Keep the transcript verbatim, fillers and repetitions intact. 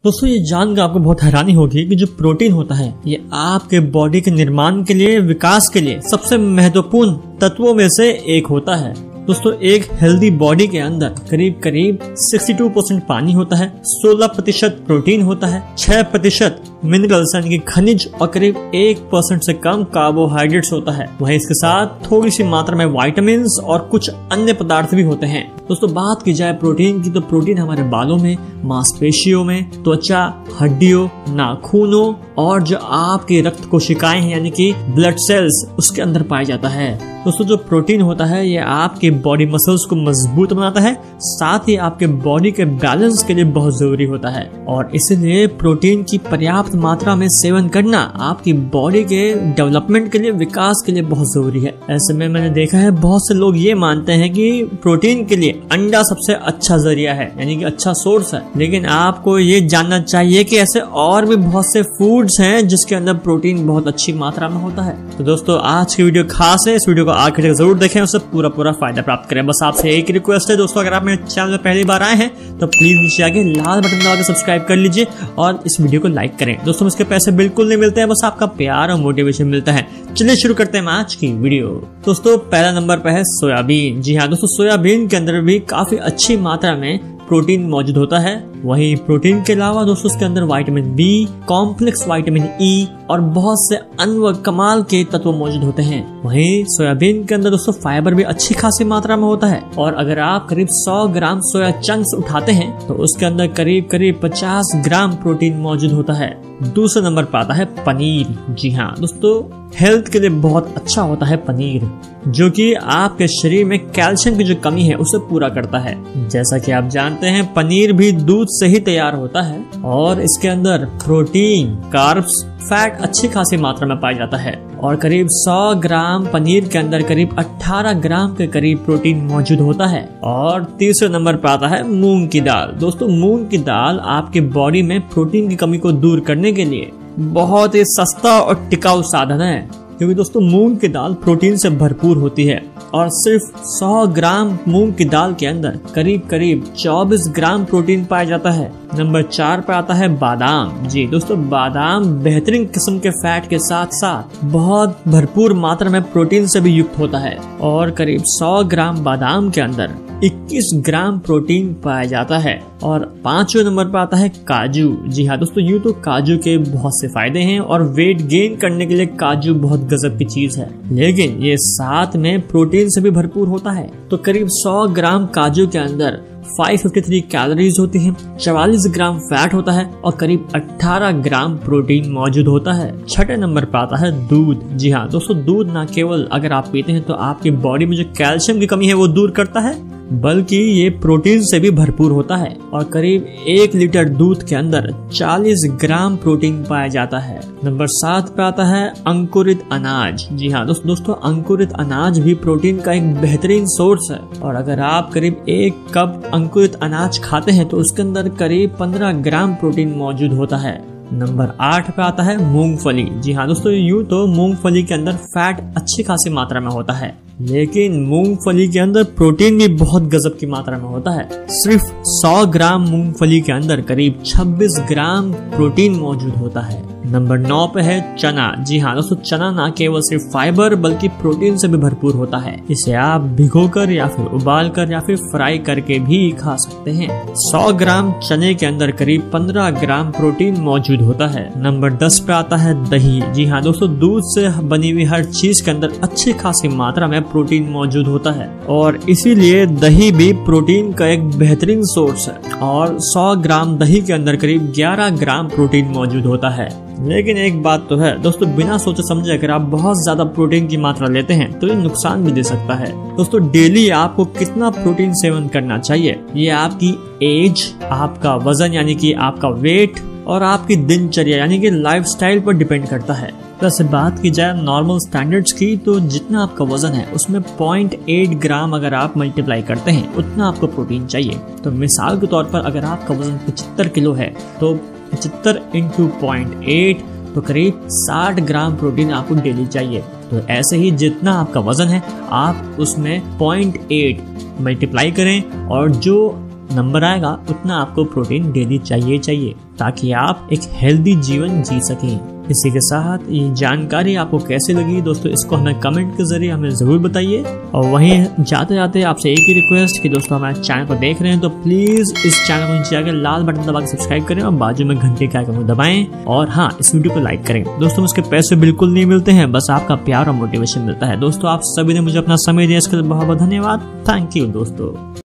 दोस्तों ये जानकर आपको बहुत हैरानी होगी कि जो प्रोटीन होता है ये आपके बॉडी के निर्माण के लिए, विकास के लिए सबसे महत्वपूर्ण तत्वों में से एक होता है। दोस्तों एक हेल्दी बॉडी के अंदर करीब करीब बासठ परसेंट पानी होता है, सोलह प्रतिशत प्रोटीन होता है, छह प्रतिशत मिनरल्स यानी कि खनिज और करीब एक परसेंट से कम कार्बोहाइड्रेट्स होता है। वहीं इसके साथ थोड़ी सी मात्रा में विटामिन और कुछ अन्य पदार्थ भी होते हैं। दोस्तों बात की जाए प्रोटीन की तो प्रोटीन हमारे बालों में, मांसपेशियों में, त्वचा, हड्डियों, नाखूनों और जो आपकी रक्त कोशिकाएं हैं यानी कि ब्लड सेल्स उसके अंदर पाया जाता है। दोस्तों जो प्रोटीन होता है ये आपके बॉडी मसल्स को मजबूत बनाता है, साथ ही आपके बॉडी के बैलेंस के लिए बहुत जरूरी होता है और इसलिए प्रोटीन की पर्याप्त मात्रा में सेवन करना आपकी बॉडी के डेवलपमेंट के लिए, विकास के लिए बहुत जरूरी है। ऐसे में मैंने देखा है बहुत से लोग ये मानते हैं कि प्रोटीन के लिए अंडा सबसे अच्छा जरिया है यानी कि अच्छा सोर्स है, लेकिन आपको ये जानना चाहिए कि ऐसे और भी बहुत से फूड्स हैं जिसके अंदर प्रोटीन बहुत अच्छी मात्रा में होता है। तो दोस्तों आज की वीडियो खास है, इस वीडियो को आखिर तक जरूर देखें, उससे पूरा पूरा फायदा प्राप्त करें। बस आपसे एक रिक्वेस्ट है दोस्तों, अगर आप मेरे चैनल में पहली बार आए हैं तो प्लीज नीचे आके लाल बटन दबा के सब्सक्राइब कर लीजिए और इस वीडियो को लाइक करें। दोस्तों इसके पैसे बिल्कुल नहीं मिलते हैं, बस आपका प्यार और मोटिवेशन मिलता है। चलिए शुरू करते हैं आज की वीडियो। दोस्तों पहला नंबर पर है सोयाबीन। जी हाँ दोस्तों, सोयाबीन के अंदर भी काफी अच्छी मात्रा में प्रोटीन मौजूद होता है। वहीं प्रोटीन के अलावा दोस्तों उसके अंदर vitamin B, complex vitamin E और बहुत से अन्य कमाल के तत्व मौजूद होते हैं। वहीं सोयाबीन के अंदर दोस्तों फाइबर भी अच्छी खासी मात्रा में होता है और अगर आप करीब सौ ग्राम सोया चंक्स उठाते हैं तो उसके अंदर करीब करीब पचास ग्राम प्रोटीन मौजूद होता है। दूसरे नंबर पर आता है पनीर। जी हाँ दोस्तों, हेल्थ के लिए बहुत अच्छा होता है पनीर, जो कि आपके शरीर में कैल्शियम की जो कमी है उसे पूरा करता है। जैसा कि आप जानते हैं पनीर भी दूध से ही तैयार होता है और इसके अंदर प्रोटीन, कार्ब्स, फैट अच्छी खासी मात्रा में पाया जाता है और करीब सौ ग्राम पनीर के अंदर करीब अठारह ग्राम के करीब प्रोटीन मौजूद होता है। और तीसरे नंबर पर आता है मूंग की दाल। दोस्तों मूंग की दाल आपके बॉडी में प्रोटीन की कमी को दूर करने के लिए बहुत ही सस्ता और टिकाऊ साधन है, क्योंकि दोस्तों मूंग की दाल प्रोटीन से भरपूर होती है और सिर्फ सौ ग्राम मूंग की दाल के अंदर करीब करीब चौबीस ग्राम प्रोटीन पाया जाता है। नंबर चार पे आता है बादाम। जी दोस्तों, बादाम बेहतरीन किस्म के फैट के साथ साथ बहुत भरपूर मात्रा में प्रोटीन से भी युक्त होता है और करीब सौ ग्राम बादाम के अंदर इक्कीस ग्राम प्रोटीन पाया जाता है। और पांचवें नंबर पर आता है काजू। जी हाँ दोस्तों, यूँ तो काजू के बहुत से फायदे हैं और वेट गेन करने के लिए काजू बहुत गजब की चीज है, लेकिन ये साथ में प्रोटीन से भी भरपूर होता है। तो करीब सौ ग्राम काजू के अंदर पाँच सौ तिरेपन कैलोरीज होती हैं, चवालीस ग्राम फैट होता है और करीब अठारह ग्राम प्रोटीन मौजूद होता है। छठे नंबर पर आता है दूध। जी हाँ दोस्तों, दूध न केवल अगर आप पीते हैं तो आपकी बॉडी में जो कैल्शियम की कमी है वो दूर करता है, बल्कि ये प्रोटीन से भी भरपूर होता है और करीब एक लीटर दूध के अंदर चालीस ग्राम प्रोटीन पाया जाता है। नंबर सात पे आता है अंकुरित अनाज। जी हाँ दोस्तों दोस्तों अंकुरित अनाज भी प्रोटीन का एक बेहतरीन सोर्स है और अगर आप करीब एक कप अंकुरित अनाज खाते हैं तो उसके अंदर करीब पंद्रह ग्राम प्रोटीन मौजूद होता है। नंबर आठ पे आता है मूंगफली। जी हाँ दोस्तों, यूँ तो मूंगफली के अंदर फैट अच्छी खासी मात्रा में होता है, लेकिन मूंगफली के अंदर प्रोटीन भी बहुत गजब की मात्रा में होता है। सिर्फ सौ ग्राम मूंगफली के अंदर करीब छब्बीस ग्राम प्रोटीन मौजूद होता है। नंबर नौ पे है चना। जी हाँ दोस्तों, चना ना केवल सिर्फ फाइबर बल्कि प्रोटीन से भी भरपूर होता है। इसे आप भिगोकर या फिर उबालकर या फिर फ्राई करके भी खा सकते हैं। सौ ग्राम चने के अंदर करीब पंद्रह ग्राम प्रोटीन मौजूद होता है। नंबर दस पे आता है दही। जी हाँ दोस्तों, दूध से बनी हुई हर चीज के अंदर अच्छी खासी मात्रा में प्रोटीन मौजूद होता है और इसीलिए दही भी प्रोटीन का एक बेहतरीन सोर्स है और सौ ग्राम दही के अंदर करीब ग्यारह ग्राम प्रोटीन मौजूद होता है। लेकिन एक बात तो है दोस्तों, बिना सोचे समझे अगर आप बहुत ज्यादा प्रोटीन की मात्रा लेते हैं तो ये नुकसान भी दे सकता है। दोस्तों डेली आपको कितना प्रोटीन सेवन करना चाहिए ये आपकी एज, आपका वजन यानी कि आपका वेट और आपकी दिनचर्या यानी कि लाइफस्टाइल पर डिपेंड करता है। वैसे बात की जाए नॉर्मल स्टैंडर्ड्स की तो जितना आपका वजन है उसमें पॉइंट आठ ग्राम अगर आप मल्टीप्लाई करते हैं उतना आपको प्रोटीन चाहिए। तो मिसाल के तौर पर अगर आपका वजन पचहत्तर किलो है तो पचहत्तर इंटू पॉइंट एट तो करीब साठ ग्राम प्रोटीन आपको डेली चाहिए। तो ऐसे ही जितना आपका वजन है आप उसमें पॉइंट एट मल्टीप्लाई करें और जो नंबर आएगा उतना आपको प्रोटीन डेली चाहिए चाहिए ताकि आप एक हेल्दी जीवन जी सकें। इसी के साथ ये जानकारी आपको कैसे लगी दोस्तों, इसको हमें कमेंट के जरिए हमें जरूर बताइए। और वहीं जाते जाते आपसे एक ही रिक्वेस्ट कि दोस्तों हमारे चैनल को देख रहे हैं तो प्लीज इस चैनल को नीचे आकर लाल बटन दबा के सब्सक्राइब करें और बाजू में घंटे के आइकन को दबाएं और हाँ, इस वीडियो को लाइक करें। दोस्तों उसके पैसे बिल्कुल नहीं मिलते हैं, बस आपका प्यार और मोटिवेशन मिलता है। दोस्तों आप सभी ने मुझे अपना समय दिया, इसके लिए बहुत बहुत धन्यवाद। थैंक यू दोस्तों।